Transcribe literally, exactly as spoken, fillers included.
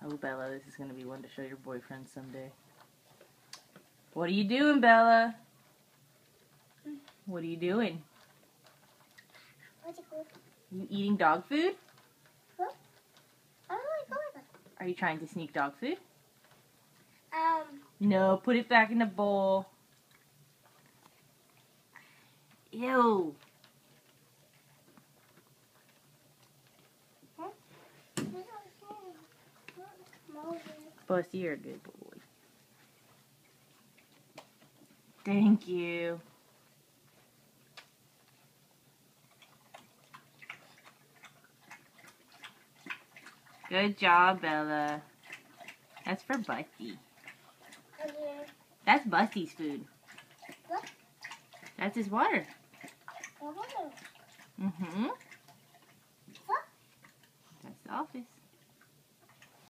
Oh, Bella, this is going to be one to show your boyfriend someday. What are you doing, Bella? What are you doing? You eating dog food? What? I don't know where it's going. Are you trying to sneak dog food? Um. No, put it back in the bowl. Ew. Busty, you're a good boy. Thank you. Good job, Bella. That's for Busty. That's Busty's food. What? That's his water. Water. Mm-hmm. What? That's the office.